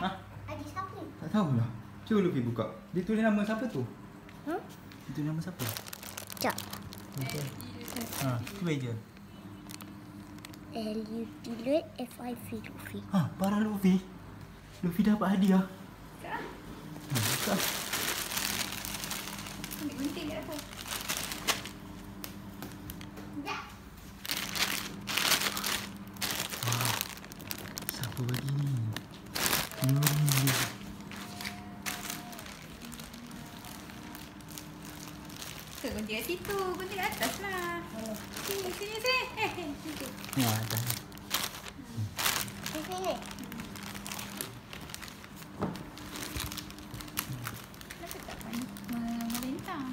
Ha? Adik siapa? Tak tahu lah. Cuba Luffy buka. Dia tulis nama siapa tu? Hmm? Dia tulis nama siapa? Cak. Okay. Ha, cuba je. L-U-T-F-I-V Luffy. Ha, parah Luffy. Luffy dapat hadiah. Kak. Buka. Gunting kat atas. Siapa bagi ni? Nuri. Tu gunting kat situ. Gunting kat atas lah. Sini, sini, sini. Situ. Ni atas. Di sini. Kenapa tak melintang?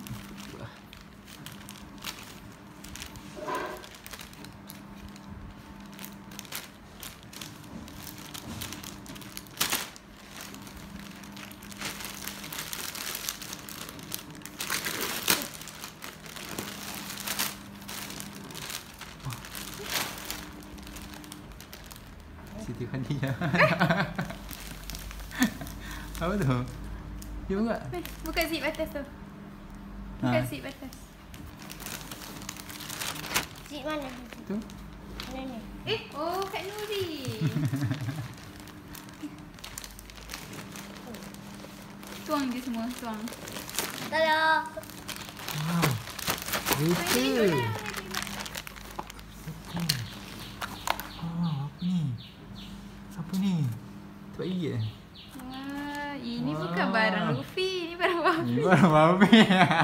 Siti Khadijah. Apa tu? Dia buka. Buka zip atas tu. Buka Ha. zip atas. Cik mana? Tu. Mana ni? Oh, Kak Nuri. Tuang je semua, tuang. Tolong. Wow. Kereta. Oh, apa ni? Apa ni? Tempat gigit eh? Wah, ini Wah. bukan barang Luffy, ini barang Wafi. Ni baru Mami.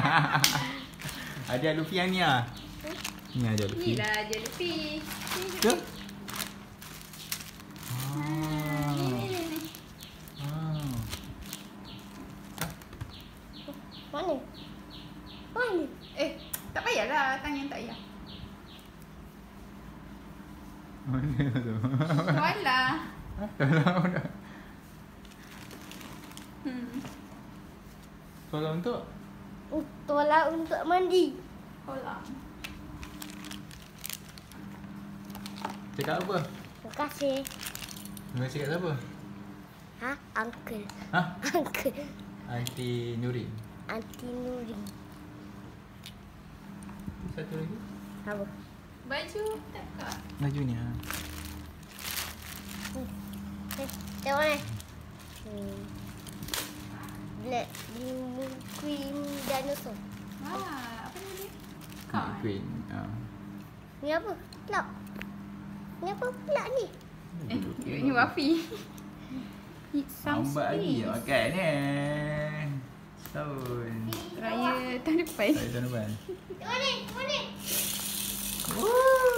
Ada Luffy yang ni ah. Ni ada Luffy. Ni lah je Luffy. Ke? Ni, ni, ni, ni. Ah. Mana? Mana? Tak payahlah, tangan tak payah. Mana tu? Walah. Kalau dah. Kalau untuk Tolak untuk mandi. Kolam. cakap apa? Terima kasih. Terima kasih kat siapa? Ha? Uncle. Ha? Uncle. Aunty Nurin. Aunty Nuri. Satu lagi. Apa? Baju tak kak? Baju ni ah. Tengok ni. Black Lemon Cream Dinosaur. Wah, apa nama dia? Night Queen. Ah. Ni apa? Pelak. Ni apa pelak ni? Ini Wafi. It sounds Lambat lagi nice. makan ni. Setahun. Raya tahun depan. Tahun depan. Tengok ni. Tengok ni. Oh.